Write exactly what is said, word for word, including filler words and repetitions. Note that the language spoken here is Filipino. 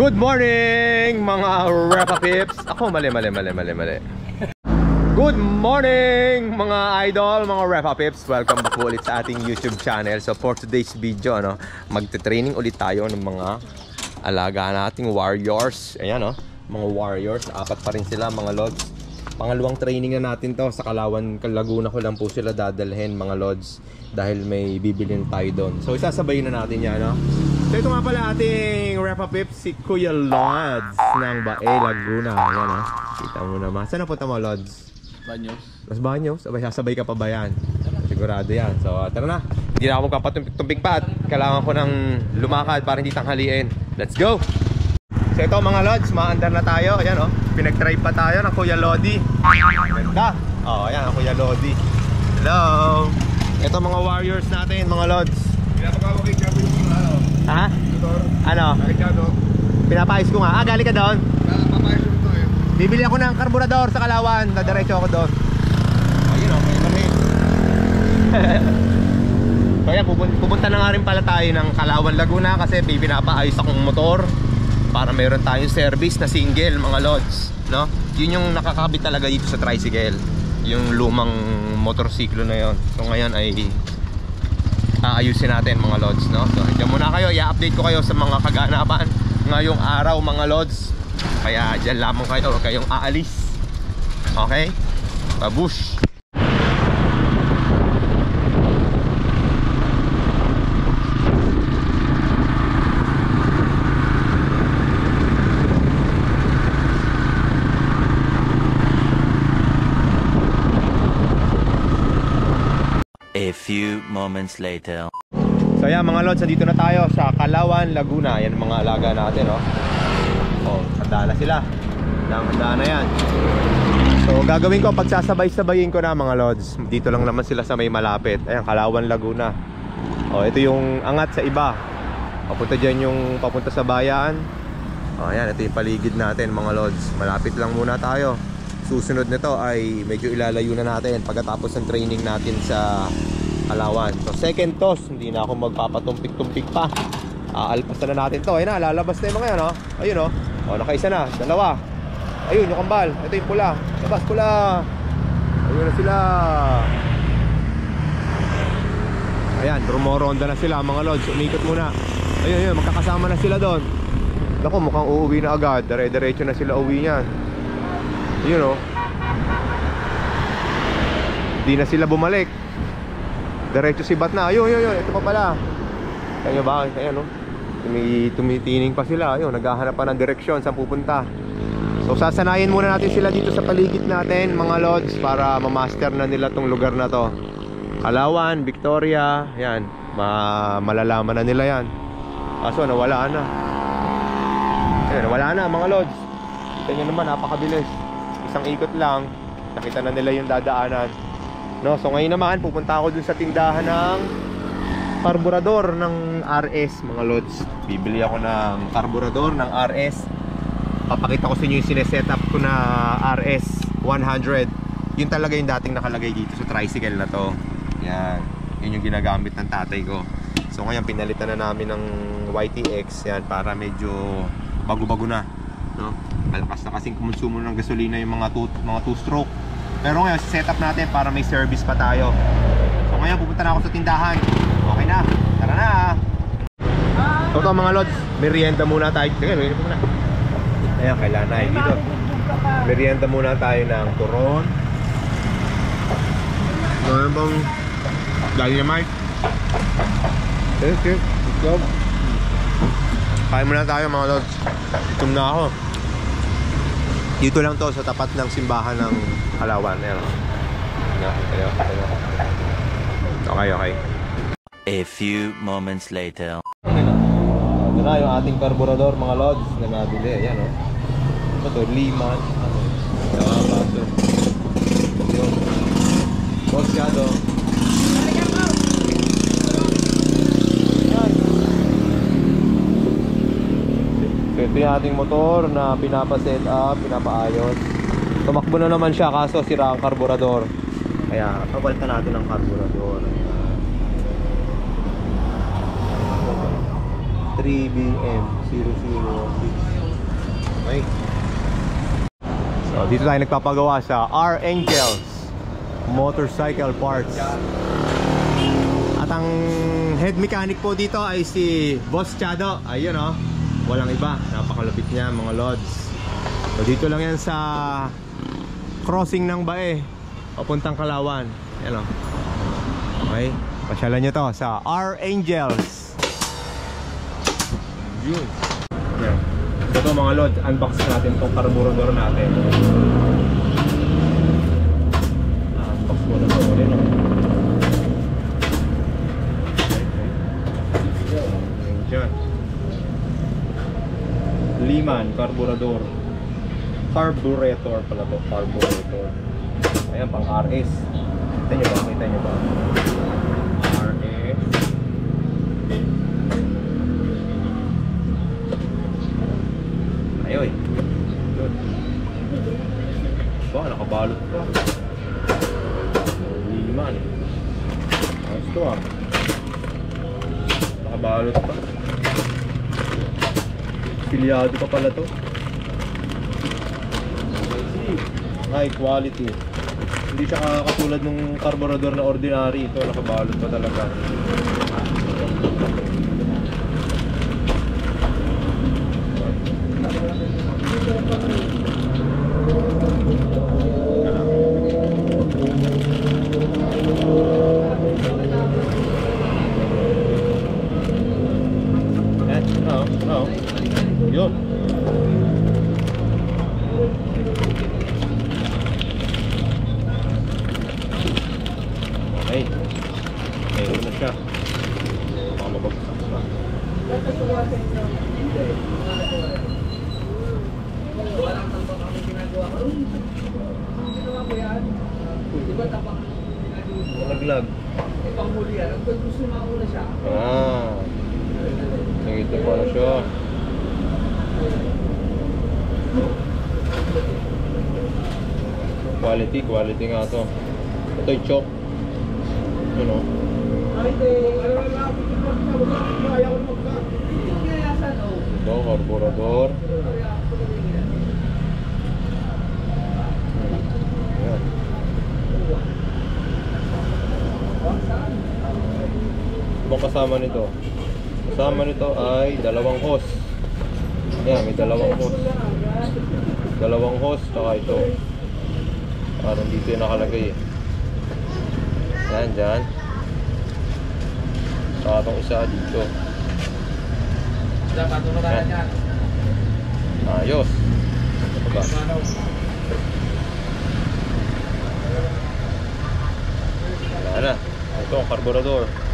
Good morning mga Repa Pips. Ako mali mali mali mali mali. Good morning mga idol, mga Repa Pips. Welcome back ulit sa ating YouTube channel. So for today's video, ano, magte-training ulit tayo ng mga alaga nating warriors. Ayan, no, mga warriors. Apat pa rin sila, mga lods. Pangalawang training na natin to. Sa Kalawan, Laguna ko lang po sila dadalhin, mga lods, dahil may bibilin tayo doon. So isasabayin na natin yan, no? So ito nga pala ating Repa Pips, si Kuya Lods ng Bae, Laguna. Ayan, ha? Kita mo naman. Saan na punta mo, Lods? Banyos. Las Banyos? Abay, sasabay ka pa ba yan? Sigurado yan. So tara na. Hindi na ako magpapatumpik-tumpik pa at kailangan ko ng lumakad para hindi tanghaliin. Let's go! So ito mga Lods, maandar na tayo. Ayan, oh. Pinag-try pa tayo ng Kuya Lodi. Ganda. Oh, ayan, Kuya Lodi. Hello! Ito mga warriors natin, mga Lods. Pinapagawa kay Gabi yung ano? Ha? Tutor? Ano? Galikado. Pinapais ko nga. Ah, galing ka doon? Papayos yung ito eh. Bibili ako ng karburador sa Kalawan. Dadiretso ako doon. Ayun, oh, may mali. Kaya pupunta na nga rin pala tayo ng Kalawan, Laguna kasi may pinapaayos akong motor para mayroon tayong service na single, mga Lods, no? Yun yung nakakabit talaga dito sa tricycle, yung lumang motorsiklo na yon. So ngayon ay aayusin natin, mga Lods, no? So diyan muna kayo, i-update ko kayo sa mga kaganapan ngayong araw, mga Lods. Kaya dyan lamang kayo, huwag kayong aalis. Okay? Babush! A few moments later. So yan mga Lods, dito na tayo sa Kalawan, Laguna. Yan mga alaga natin, no? Oh, handa na sila. Handa na yan. So gagawin ko, pagsasabay-sabayin ko na, mga Lods. Dito lang naman sila sa may malapit. Ayan, Kalawan, Laguna. Oh, ito yung angat sa iba. Papunta dyan yung papunta sa bayan. Oh, ayan, ito yung paligid natin, mga Lods. Malapit lang muna tayo. Susunod nito ay medyo ilalayo na natin pagkatapos ng training natin sa Kalawan. So second toss, hindi na ako magpapatumpik-tumpik pa. Aalpasan na natin to. Ayun na, lalabas na yung mga yan, oh. Ayun, oh. Oh, nakaisa na, dalawa. Ayun, yung kambal. Ito yung pula. Labas, pula. Ayun na sila. Ayan, rumoronda na sila, mga Lods. Umikot muna. Ayun, ayun, magkakasama na sila doon. Naku, mukhang uuwi na agad. Dire-diretso na sila uwi niyan. Ayun, oh. Hindi na sila bumalik. Diretso si Bat na. Ayun, ayun, ayun. Ito pa pala. Kaya ba? Ayan, oh. Tumi tumitining pa sila. Ayun, naghahanap pa ng direksyon saan pupunta. So sasanayin muna natin sila dito sa paligid natin, mga Lods, para ma-master na nila tong lugar na to. Kalawan, Victoria, yan, ma malalaman na nila yan. Kaso nawala na. Ayun, nawala na, mga Lods. Kita nyo naman, napakabilis. Isang ikot lang, nakita na nila yung dadaanan, no? So ngayon naman pupunta ako dun sa tindahan ng karburador ng R S, mga Lods. Bibili ako ng karburador ng R S. Papakita ko sa inyo yung sinesetup ko na R S one hundred. Yun talaga yung dating nakalagay dito sa tricycle na to. Yan, yun yung ginagamit ng tatay ko. So ngayon pinalitan na namin ng Y T X yan para medyo bago-bago na, no? Malakas na kasing kumonsumo ng gasolina yung mga two, mga two stroke. Pero ngayon setup natin para may service pa tayo. So ngayon pupunta na ako sa tindahan. Okay na, tara na. So ito, mga Lods, merienda muna tayo. Sige, merienda muna. Ayan, kailangan na dito. Merienda muna tayo ng turon. Ano bang dynamite? Okay, okay, let's go. Kain muna tayo, mga Lods. Itom na ako. Dito lang to sa tapat ng simbahan ng Kalawan. Ayan. Okay, okay. A few moments later. Ito na yung ating karburador, mga Lods, na nabili. Ayan, oh. Ito to, lima. Diba, baso. Yun. Bosyado. So ito yung ating motor na pinapa-set up, pinapaayos. Tumakbo na naman siya kaso sira ang karburador. Kaya papalitan natin ang karburador. three B M zero zero six. Okay. So dito tayo nagpapagawa sa R Angels Motorcycle Parts. At ang head mechanic po dito ay si Boss Chado. Ayun oh, walang iba, napakalupit niya mga lods. So dito lang yan sa crossing ng Bae papuntang Kalawan. Yan oh. Okay, pasyalan nyo to sa R Angels. Yun. Yan. Ito mga lods, unbox natin itong carburetor natin. Unbox muna ito ulit. Diyan. Liman, carburetor. Carburetor pala to, carburetor. Ayan, pang R S. Kita nyo ba? Kita nyo ba? R S. Ayoy. Good. Ba, nakabalot pa. Liman. Ayos to ah. Nakabalot pa. Pilyado pa pala to. High quality. Hindi siya katulad nung carburetor na ordinary. Ito nakabalot pa talaga. Eh, no, no. Yun. Okay. Mayroon na siya. Baka mabagsak pa. Naglag. Ah. Nangito pa na siya. Quality, quality nga to. Ito yung choke. Ano? Ito, carburetor. Ayan. Ibang kasama nito. Kasama nito ay dalawang hose. Ayan, may dalawang hose. Dalawang hose, tsaka ito. Parang dito yung nakalagay eh. Yan, dyan. Saka itong isa dito. Yan. Ayos. Ito ba? Wala na. Ito ang carburetor.